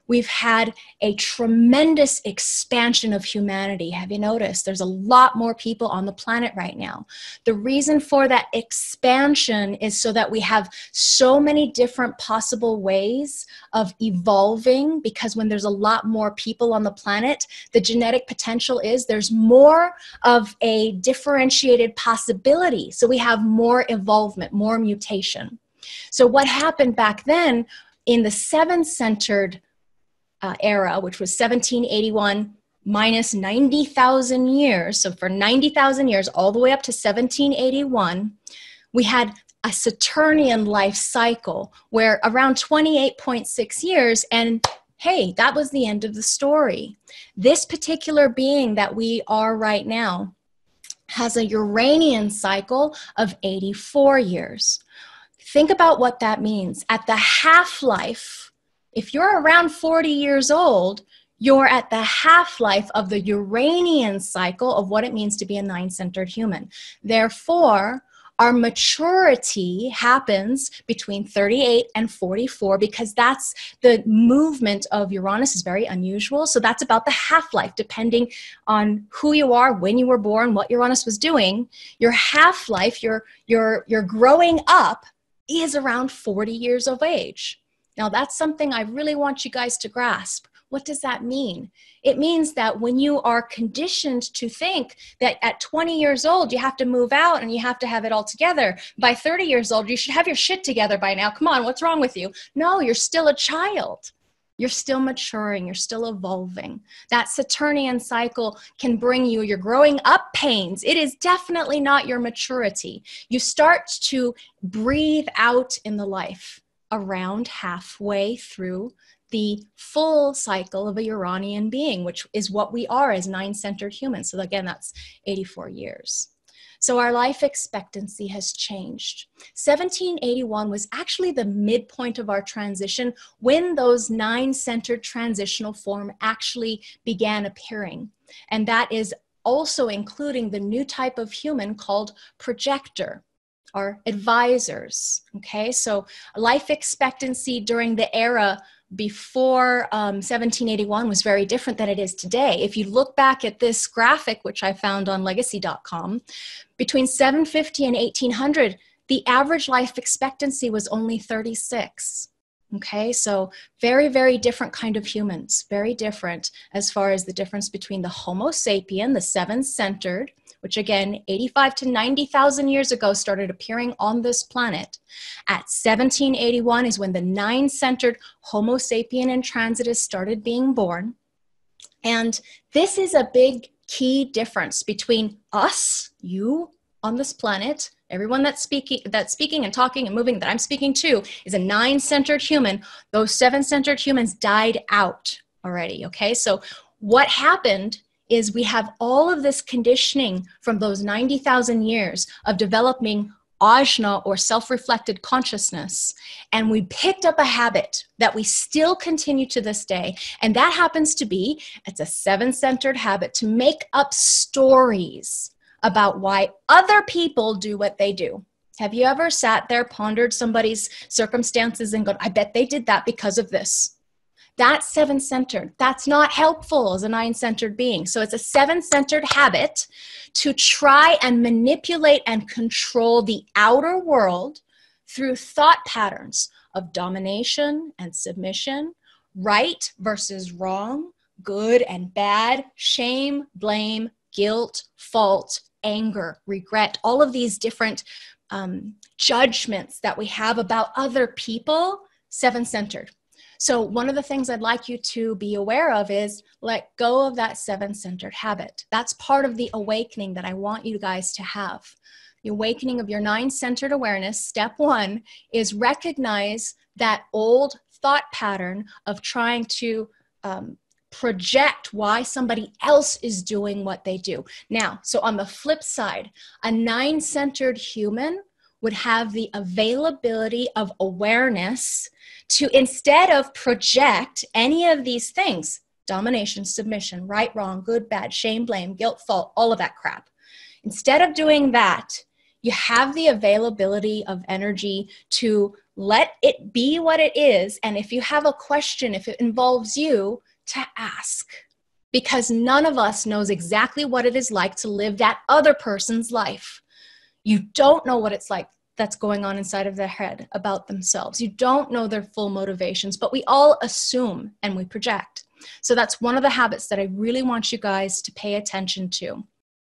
we've had a tremendous expansion of humanity. Have you noticed? There's a lot more people on the planet right now. The reason for that expansion is so that we have so many different possible ways of evolving, because when there's a lot more people on the planet, the genetic potential is there's more of a differentiated possibility. So we have more evolvement, more mutation. So what happened back then in the seven-centered era, which was 1781 minus 90,000 years. So for 90,000 years, all the way up to 1781, we had a Saturnian life cycle where around 28.6 years, and hey, that was the end of the story. This particular being that we are right now has a Uranian cycle of 84 years. Think about what that means. At the half-life, if you're around 40 years old, you're at the half-life of the Uranian cycle of what it means to be a nine-centered human. Therefore, our maturity happens between 38 and 44, because that's the movement of Uranus is very unusual. So that's about the half-life, depending on who you are, when you were born, what Uranus was doing. Your half-life, your growing up is around 40 years of age. Now, that's something I really want you guys to grasp. What does that mean? It means that when you are conditioned to think that at 20 years old, you have to move out and you have to have it all together. By 30 years old, you should have your shit together by now. Come on, what's wrong with you? No, you're still a child. You're still maturing. You're still evolving. That Saturnian cycle can bring you your growing up pains. It is definitely not your maturity. You start to breathe out in the life around halfway through the full cycle of a Uranian being, which is what we are as nine-centered humans. So again, that's 84 years. So our life expectancy has changed. 1781 was actually the midpoint of our transition when those nine-centered transitional form actually began appearing. And that is also including the new type of human called projector, or advisors. Okay, so life expectancy during the era before 1781 was very different than it is today. If you look back at this graphic, which I found on legacy.com, between 750 and 1800, the average life expectancy was only 36. Okay, so very, very different kind of humans, very different as far as the difference between the Homo sapien, the seven-centered, which again, 85 to 90,000 years ago started appearing on this planet. At 1781 is when the nine-centered Homo sapien in transitus started being born. And this is a big key difference between us, you on this planet, everyone that's speaking and talking and moving that I'm speaking to is a nine-centered human. Those seven-centered humans died out already, okay? So what happened is we have all of this conditioning from those 90,000 years of developing ajna, or self-reflected consciousness, and we picked up a habit that we still continue to this day, and that happens to be, it's a seven-centered habit to make up stories about why other people do what they do. Have you ever sat there, pondered somebody's circumstances and gone, I bet they did that because of this? That's seven-centered. That's not helpful as a nine-centered being. So it's a seven-centered habit to try and manipulate and control the outer world through thought patterns of domination and submission, right versus wrong, good and bad, shame, blame, guilt, fault, anger, regret, all of these different judgments that we have about other people, seven-centered. So one of the things I'd like you to be aware of is let go of that seven-centered habit. That's part of the awakening that I want you guys to have. The awakening of your nine-centered awareness, step one, is recognize that old thought pattern of trying to project why somebody else is doing what they do. Now, so on the flip side, a nine-centered human would have the availability of awareness to, instead of project any of these things, domination, submission, right, wrong, good, bad, shame, blame, guilt, fault, all of that crap. Instead of doing that, you have the availability of energy to let it be what it is. And if you have a question, if it involves you, to ask. Because none of us knows exactly what it is like to live that other person's life. You don't know what it's like that's going on inside of their head about themselves. You don't know their full motivations, but we all assume and we project. So that's one of the habits that I really want you guys to pay attention to.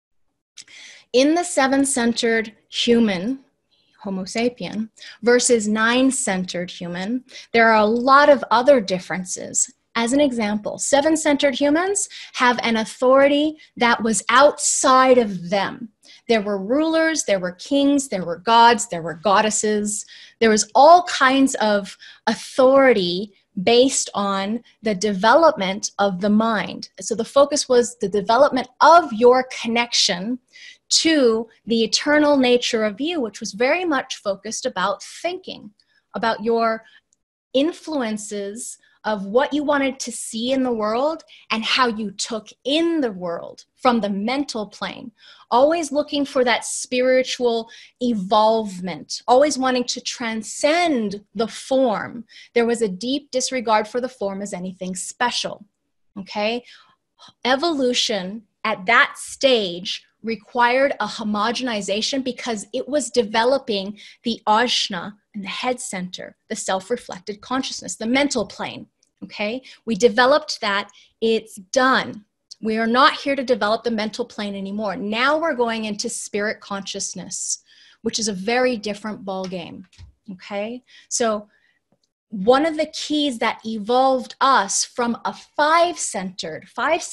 In the 7-centered human, Homo sapien, versus 9-centered human, there are a lot of other differences. As an example, 7-centered humans have an authority that was outside of them. There were rulers, there were kings, there were gods, there were goddesses. There was all kinds of authority based on the development of the mind. So the focus was the development of your connection to the eternal nature of you, which was very much focused about thinking, about your influences of what you wanted to see in the world and how you took in the world from the mental plane, always looking for that spiritual evolvement, always wanting to transcend the form. There was a deep disregard for the form as anything special, okay? Evolution at that stage required a homogenization because it was developing the ajna and the head center, the self-reflected consciousness, the mental plane, okay? We developed that, it's done. We are not here to develop the mental plane anymore. Now we're going into spirit consciousness, which is a very different ballgame, okay? So one of the keys that evolved us from a five-centered,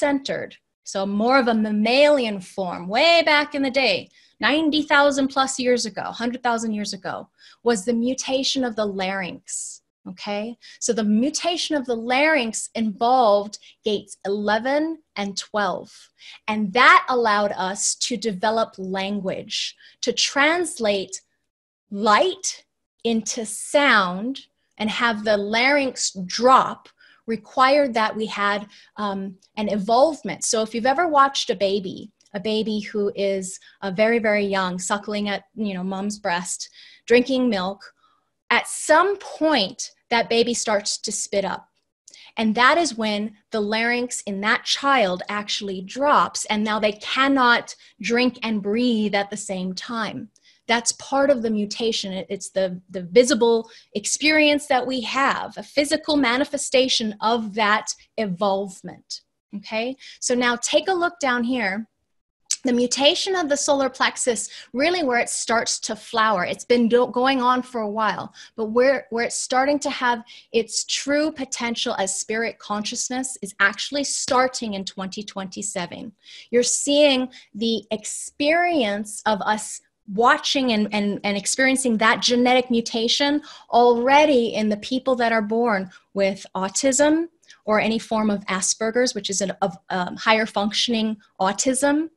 so more of a mammalian form, way back in the day, 90,000 plus years ago, 100,000 years ago, was the mutation of the larynx, okay? So the mutation of the larynx involved gates 11 and 12. And that allowed us to develop language, to translate light into sound and have the larynx drop required that we had an evolvement. So if you've ever watched a baby who is very, very young, suckling at, mom's breast, drinking milk, at some point that baby starts to spit up. And that is when the larynx in that child actually drops, and now they cannot drink and breathe at the same time. That's part of the mutation. It's the visible experience that we have, a physical manifestation of that evolvement, okay? So now take a look down here. The mutation of the solar plexus, really where it starts to flower, it's been going on for a while, but where it's starting to have its true potential as spirit consciousness is actually starting in 2027. You're seeing the experience of us watching and experiencing that genetic mutation already in the people that are born with autism or any form of Asperger's, which is of higher functioning autism.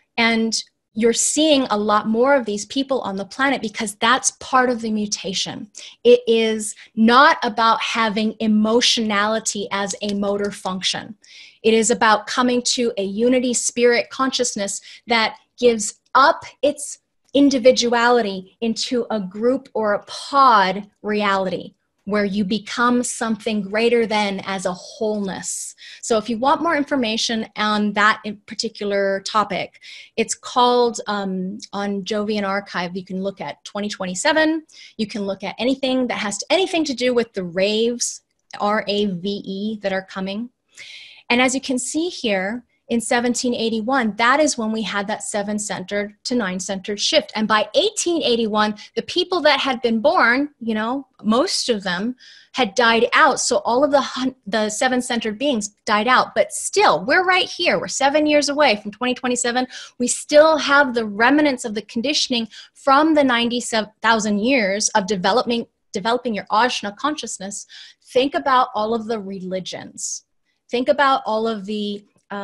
And you're seeing a lot more of these people on the planet because that's part of the mutation. It is not about having emotionality as a motor function. It is about coming to a unity spirit consciousness that gives up its individuality into a group or a pod reality where you become something greater than as a wholeness. So if you want more information on that in particular topic, it's called on Jovian Archive. You can look at 2027. You can look at anything that has anything to do with the raves, R-A-V-E, that are coming. And as you can see here, in 1781, that is when we had that 7-centered to 9-centered shift. And by 1881, the people that had been born, most of them had died out. So all of the 7-centered beings died out. But still, we're right here. We're 7 years away from 2027. We still have the remnants of the conditioning from the 90,000 years of developing your ajna consciousness. Think about all of the religions. Think about all of the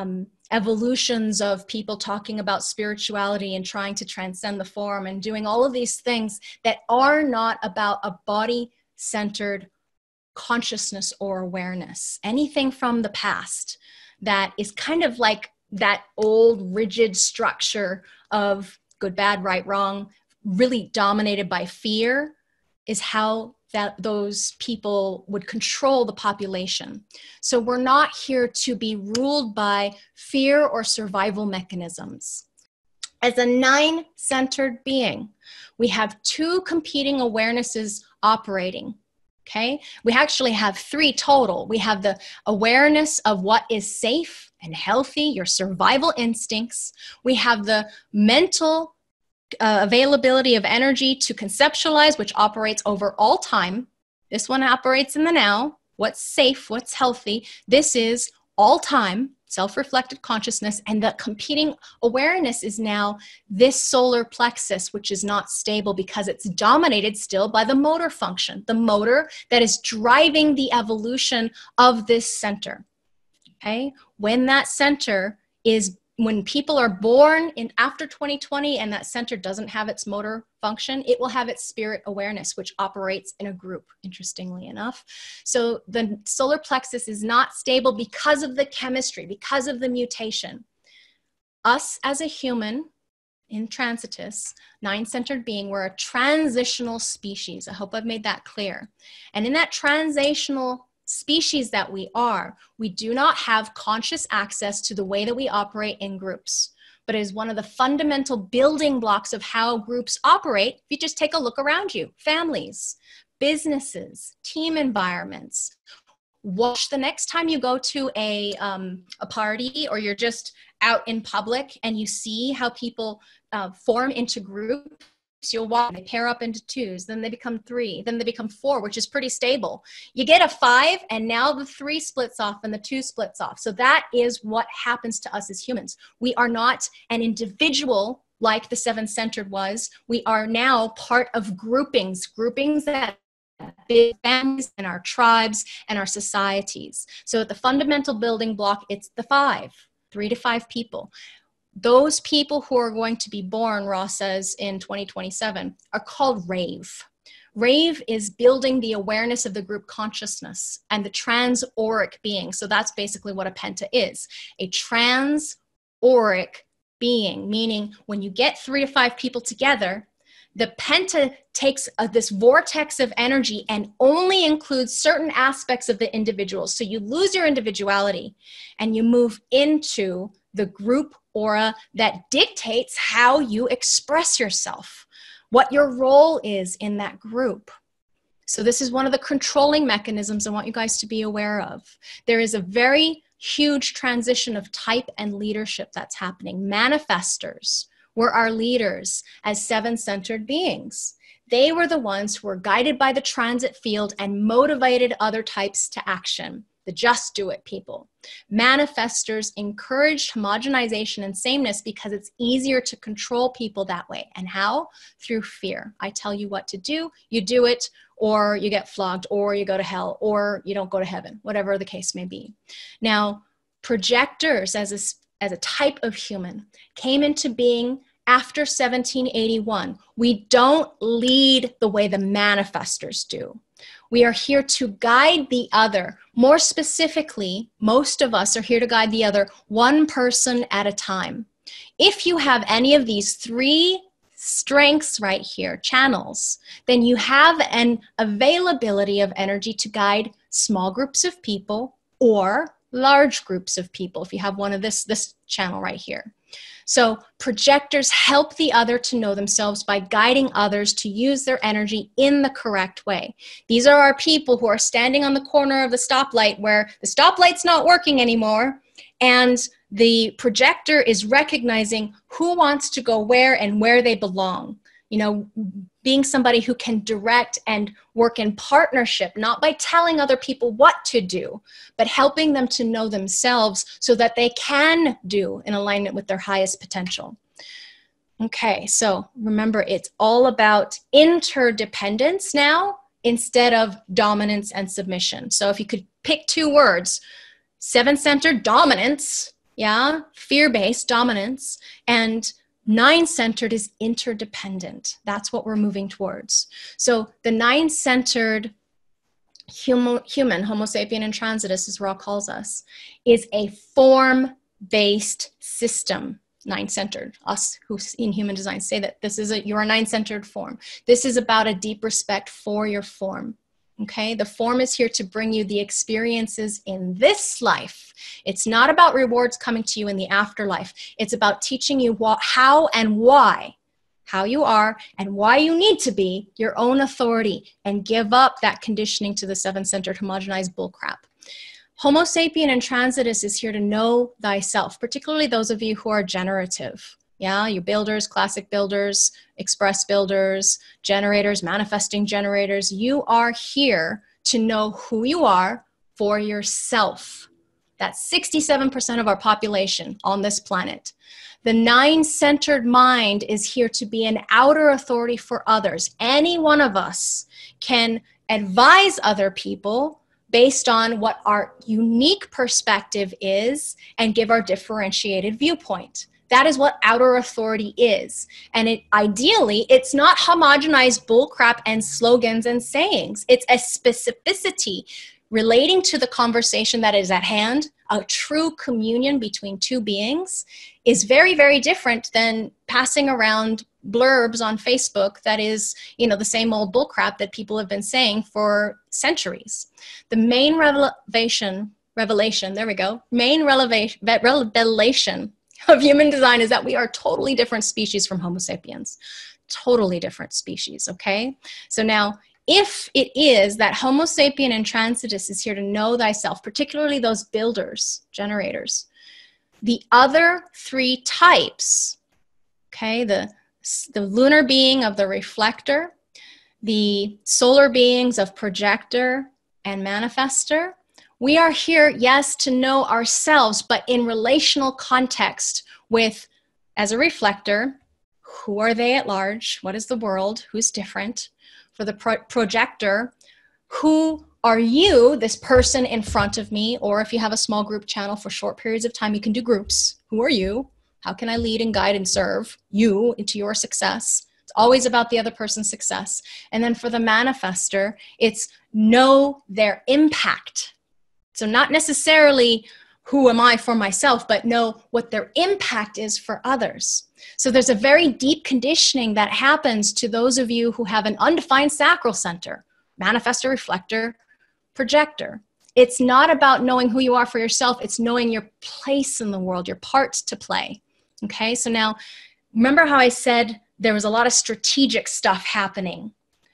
evolutions of people talking about spirituality and trying to transcend the form and doing all of these things that are not about a body-centered consciousness or awareness. Anything from the past that is kind of like that old rigid structure of good, bad, right, wrong, really dominated by fear, is how that those people would control the population. So we're not here to be ruled by fear or survival mechanisms. As a 9-centered being, we have 2 competing awarenesses operating. Okay, we actually have 3 total. We have the awareness of what is safe and healthy, your survival instincts. We have the mental availability of energy to conceptualize, which operates over all time. This one operates in the now. What's safe, what's healthy. This is all time, self-reflected consciousness, and the competing awareness is now this solar plexus, which is not stable because it's dominated still by the motor function, the motor that is driving the evolution of this center. Okay? When that center is, when people are born in after 2020 and that center doesn't have its motor function, it will have its spirit awareness, which operates in a group, interestingly enough. So the solar plexus is not stable because of the chemistry, because of the mutation. Us as a human, in transitus, 9-centered being, we're a transitional species. I hope I've made that clear. And in that transitional species that we are, we do not have conscious access to the way that we operate in groups, but it is one of the fundamental building blocks of how groups operate. If you just take a look around you, families, businesses, team environments. Watch the next time you go to a party, or you're just out in public and you see how people form into groups. You'll walk, they pair up into 2s, then they become 3, then they become 4, which is pretty stable. You get a 5, and now the 3 splits off and the 2 splits off. So that is what happens to us as humans. We are not an individual like the 7-centered was. We are now part of groupings that big families and our tribes and our societies. So at the fundamental building block, it's the 5, 3 to 5 people. Those people who are going to be born, Ross says, in 2027 are called Rave. Rave is building the awareness of the group consciousness and the trans-auric being. So that's basically what a penta is. A trans-auric being, meaning when you get 3 to 5 people together, the penta takes this vortex of energy and only includes certain aspects of the individual. So you lose your individuality and you move into the group aura that dictates how you express yourself, what your role is in that group. So this is one of the controlling mechanisms I want you guys to be aware of. There is a very huge transition of type and leadership that's happening. Manifestors were our leaders as 7-centered beings. They were the ones who were guided by the transit field and motivated other types to action. The just do it people. Manifestors encouraged homogenization and sameness because it's easier to control people that way. And how? Through fear. I tell you what to do, you do it, or you get flogged, or you go to hell, or you don't go to heaven, whatever the case may be. Now, projectors as a type of human came into being after 1781. We don't lead the way the manifestors do. We are here to guide the other. More specifically, most of us are here to guide the other one person at a time. If you have any of these 3 strengths right here, channels, then you have an availability of energy to guide small groups of people or large groups of people, if you have one of this channel right here. So projectors help the other to know themselves by guiding others to use their energy in the correct way. These are our people who are standing on the corner of the stoplight where the stoplight's not working anymore, and the projector is recognizing who wants to go where and where they belong. You know, being somebody who can direct and work in partnership, not by telling other people what to do, but helping them to know themselves so that they can do in alignment with their highest potential. Okay, so remember, it's all about interdependence now instead of dominance and submission. So if you could pick 2 words, 7-centered dominance, yeah, fear-based dominance, and 9-centered is interdependent. That's what we're moving towards. So the 9-centered human, Homo sapien and transitus, as Ra calls us, is a form-based system. 9-centered. Us who in human design say that this is you're a 9-centered form. This is about a deep respect for your form. Okay, the form is here to bring you the experiences in this life. It's not about rewards coming to you in the afterlife. It's about teaching you how and why, how you are and why you need to be your own authority and give up that conditioning to the seven-centered homogenized bullcrap. Homo sapien in transitus is here to know thyself, particularly those of you who are generative. Yeah, you builders, classic builders, express builders, generators, manifesting generators. You are here to know who you are for yourself. That's 67% of our population on this planet. The nine-centered mind is here to be an outer authority for others. Any one of us can advise other people based on what our unique perspective is and give our differentiated viewpoint. That is what outer authority is. And ideally, it's not homogenized bullcrap and slogans and sayings. It's a specificity relating to the conversation that is at hand. A true communion between two beings is very, very different than passing around blurbs on Facebook that is, the same old bullcrap that people have been saying for centuries. The main revelation of human design is that we are totally different species from Homo sapiens. Totally different species, okay? So now, if it is that Homo sapien in transitus is here to know thyself, particularly those builders, generators, the other three types, okay, the lunar being of the reflector, the solar beings of projector and manifester, we are here, yes, to know ourselves, but in relational context with, as a reflector, who are they at large? What is the world? Who's different? For the projector, who are you, this person in front of me? Or if you have a small group channel for short periods of time, you can do groups. Who are you? How can I lead and guide and serve you into your success? It's always about the other person's success. And then for the manifester, it's know their impact. So not necessarily who am I for myself, but know what their impact is for others. So there's a very deep conditioning that happens to those of you who have an undefined sacral center, manifestor, reflector, projector. It's not about knowing who you are for yourself. It's knowing your place in the world, your part to play. Okay, so now remember how I said there was a lot of strategic stuff happening.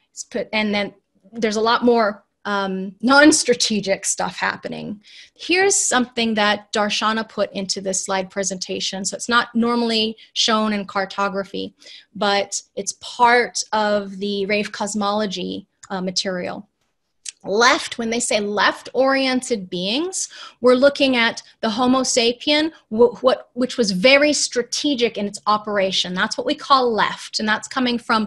And then there's a lot more non-strategic stuff happening. Here's something that Darshana put into this slide presentation. So it's not normally shown in cartography, but it's part of the Rave cosmology material. Left, when they say left-oriented beings, we're looking at the Homo sapien, which was very strategic in its operation. That's what we call left, and that's coming from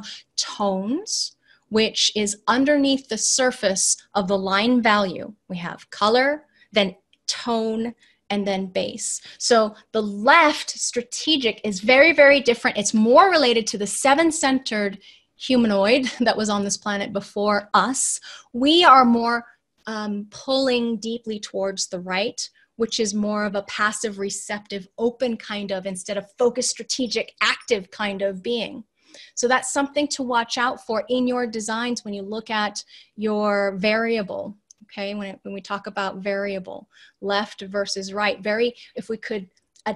tones, which is underneath the surface of the line value. We have color, then tone, and then base. So the left strategic is very, very different. It's more related to the seven-centered humanoid that was on this planet before us. We are more pulling deeply towards the right, which is more of a passive, receptive, open kind of, instead of focused, strategic, active kind of being. So that's something to watch out for in your designs when you look at your variable, okay? When we talk about variable, left versus right, if we could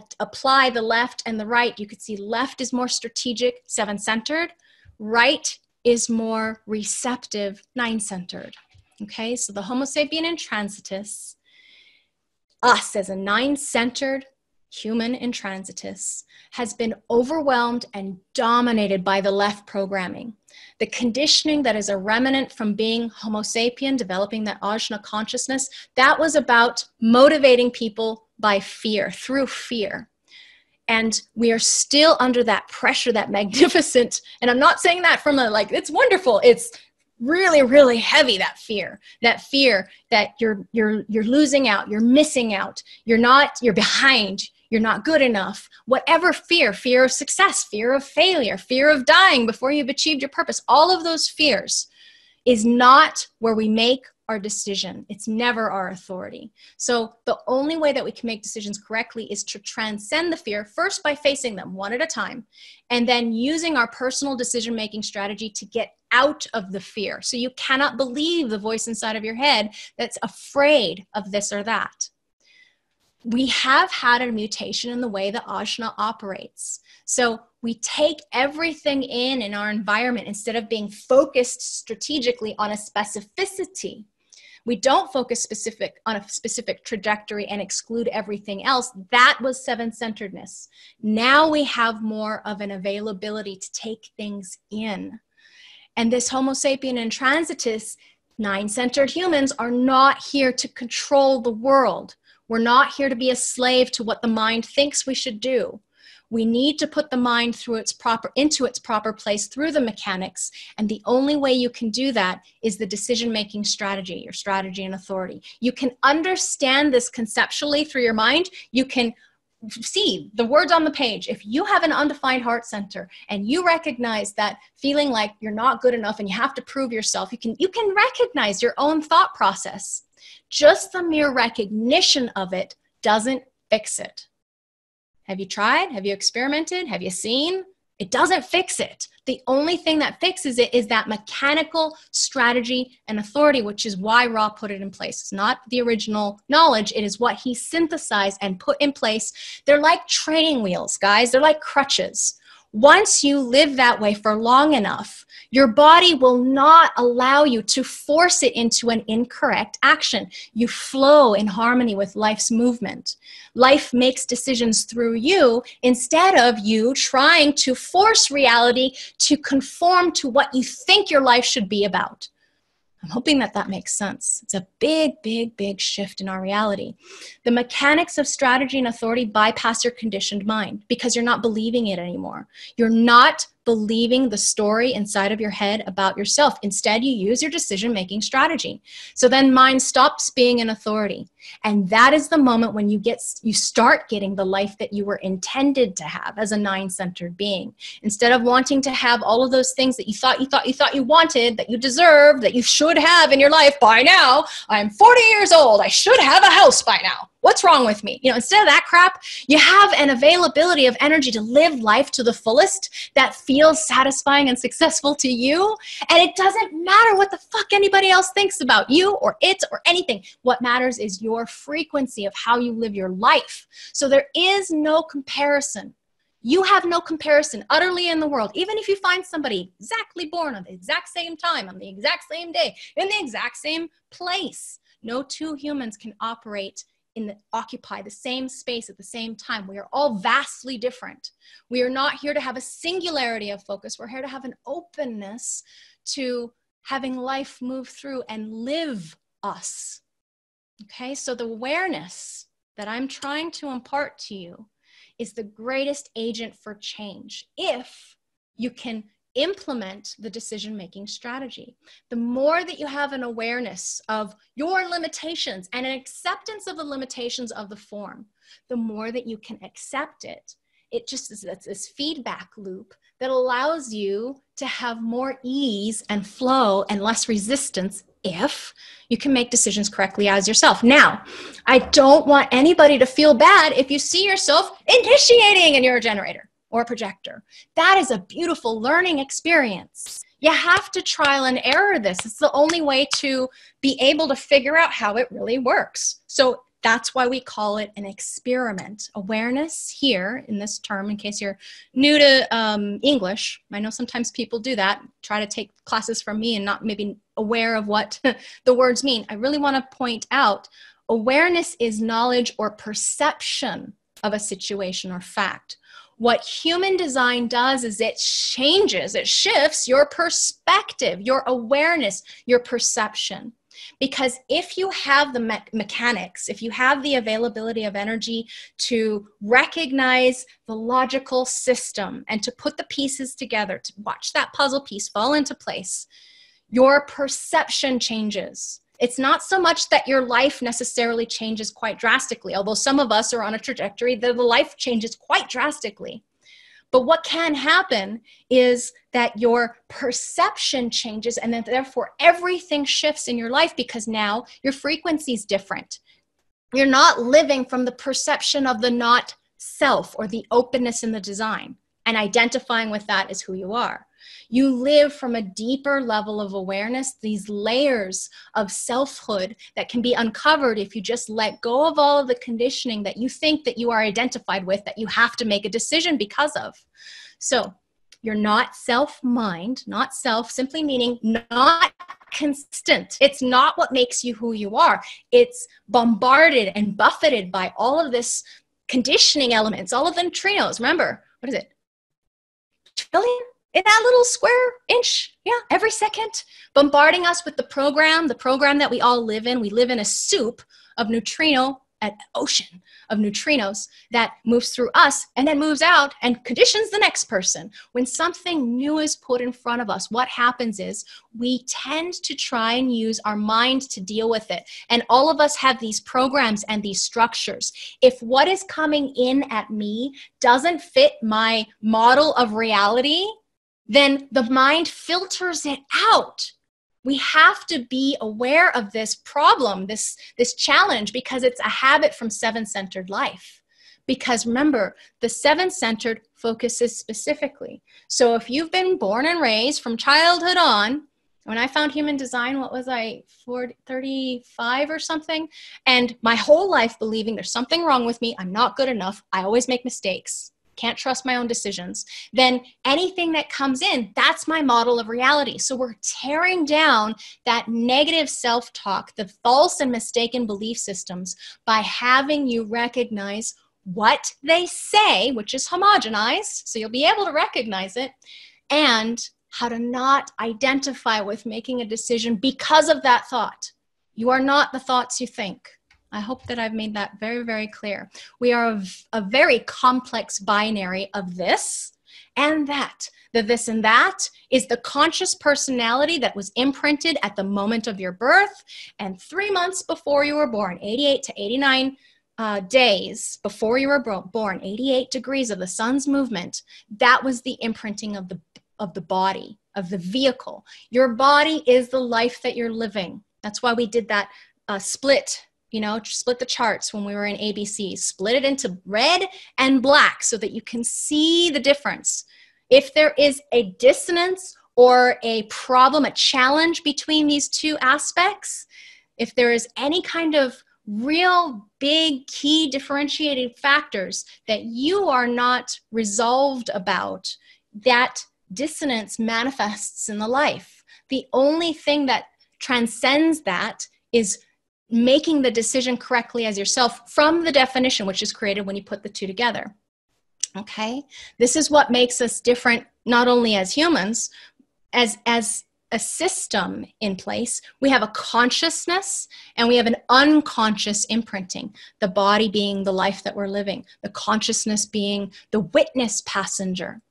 apply the left and the right, you could see left is more strategic, seven-centered, right is more receptive, nine-centered, okay? So the Homo sapien in transitus, us as a nine-centered human in transitus, has been overwhelmed and dominated by the left programming. The conditioning that is a remnant from being Homo sapien, developing that Ajna consciousness, that was about motivating people by fear, through fear. And we are still under that pressure, that magnificent, and I'm not saying that from it's wonderful. It's really, really heavy, that fear that you're losing out, you're missing out, you're behind, you're not good enough, whatever fear of success, fear of failure, fear of dying before you've achieved your purpose, all of those fears is not where we make our decision. It's never our authority. So the only way that we can make decisions correctly is to transcend the fear, first by facing them one at a time, and then using our personal decision-making strategy to get out of the fear. So you cannot believe the voice inside of your head that's afraid of this or that. We have had a mutation in the way that Ajna operates. So we take everything in our environment instead of being focused strategically on a specificity. We don't focus on a specific trajectory and exclude everything else. That was seven-centeredness. Now we have more of an availability to take things in. And this Homo sapien intransitus, nine-centered humans, are not here to control the world. We're not here to be a slave to what the mind thinks we should do. We need to put the mind into its proper place through the mechanics. And the only way you can do that is the decision-making strategy, your strategy and authority. You can understand this conceptually through your mind. You can see the words on the page. If you have an undefined heart center and you recognize that feeling like you're not good enough and you have to prove yourself, you can recognize your own thought process. Just the mere recognition of it doesn't fix it. Have you tried? Have you experimented? Have you seen? It doesn't fix it. The only thing that fixes it is that mechanical strategy and authority, which is why Ra put it in place. It's not the original knowledge. It is what he synthesized and put in place. They're like training wheels, guys. They're like crutches. Once you live that way for long enough, your body will not allow you to force it into an incorrect action. You flow in harmony with life's movement. Life makes decisions through you instead of you trying to force reality to conform to what you think your life should be about. I'm hoping that makes sense. It's a big, big, big shift in our reality. The mechanics of strategy and authority bypass your conditioned mind because you're not believing it anymore. You're not believing the story inside of your head about yourself. Instead, you use your decision-making strategy. So then mind stops being an authority. And that is the moment when you start getting the life that you were intended to have as a nine-centered being. Instead of wanting to have all of those things that you thought you wanted, that you deserved, that you should have in your life by now. I'm 40 years old. I should have a house by now. What's wrong with me? Instead of that crap, you have an availability of energy to live life to the fullest that feels satisfying and successful to you. And it doesn't matter what the fuck anybody else thinks about you or it or anything. What matters is your frequency of how you live your life. So there is no comparison. You have no comparison utterly in the world. Even if you find somebody exactly born on the exact same time, on the exact same day, in the exact same place, no two humans can occupy the same space at the same time. We are all vastly different. We are not here to have a singularity of focus. We're here to have an openness to having life move through and live us. Okay, so the awareness that I'm trying to impart to you is the greatest agent for change if you can implement the decision-making strategy. The more that you have an awareness of your limitations and an acceptance of the limitations of the form, the more that you can accept it. It just is this feedback loop that allows you to have more ease and flow and less resistance if you can make decisions correctly as yourself. Now, I don't want anybody to feel bad if you see yourself initiating and you're a generator or a projector. That is a beautiful learning experience. You have to trial and error this. It's the only way to be able to figure out how it really works. So that's why we call it an experiment. Awareness here in this term, in case you're new to English. I know sometimes people do that, try to take classes from me and not maybe aware of what the words mean. I really want to point out awareness is knowledge or perception of a situation or fact. What human design does is it shifts your perspective, your awareness, your perception. Because if you have the mechanics, if you have the availability of energy to recognize the logical system and to put the pieces together, to watch that puzzle piece fall into place, your perception changes. It's not so much that your life necessarily changes quite drastically, although some of us are on a trajectory that the life changes quite drastically. But what can happen is that your perception changes and then therefore everything shifts in your life because now your frequency is different. You're not living from the perception of the not self or the openness in the design and identifying with that as who you are. You live from a deeper level of awareness, these layers of selfhood that can be uncovered if you just let go of all of the conditioning that you think that you are identified with, that you have to make a decision because of. So you're not self-mind, not self, simply meaning not consistent. It's not what makes you who you are. It's bombarded and buffeted by all of this conditioning elements, all of the neutrinos. Remember, what is it? Trillion in that little square inch, yeah, every second, bombarding us with the program that we all live in. We live in a soup of neutrino, an ocean of neutrinos that moves through us and then moves out and conditions the next person. When something new is put in front of us, what happens is we tend to try and use our mind to deal with it. And all of us have these programs and these structures. If what is coming in at me doesn't fit my model of reality, then the mind filters it out. We have to be aware of this problem, this challenge, because it's a habit from seven-centered life. Because remember, the seven-centered focuses specifically. So if you've been born and raised from childhood on, when I found human design, what was I, 35 or something? And my whole life believing there's something wrong with me, I'm not good enough, I always make mistakes, can't trust my own decisions, then anything that comes in, that's my model of reality. So we're tearing down that negative self-talk, the false and mistaken belief systems, by having you recognize what they say, which is homogenized, so you'll be able to recognize it, and how to not identify with making a decision because of that thought. You are not the thoughts you think. I hope that I've made that very, very clear. We are a very complex binary of this and that. The this and that is the conscious personality that was imprinted at the moment of your birth and 3 months before you were born, 88 to 89 days before you were born, 88 degrees of the sun's movement. That was the imprinting of the body, of the vehicle. Your body is the life that you're living. That's why we did that split the charts when we were in ABC, split it into red and black so that you can see the difference. If there is a dissonance or a problem, a challenge between these two aspects, if there is any kind of real big key differentiating factors that you are not resolved about, that dissonance manifests in the life. The only thing that transcends that is making the decision correctly as yourself from the definition, which is created when you put the two together. Okay? This is what makes us different, not only as humans, as a system in place. We have a consciousness and we have an unconscious imprinting, the body being the life that we're living, the consciousness being the witness passenger.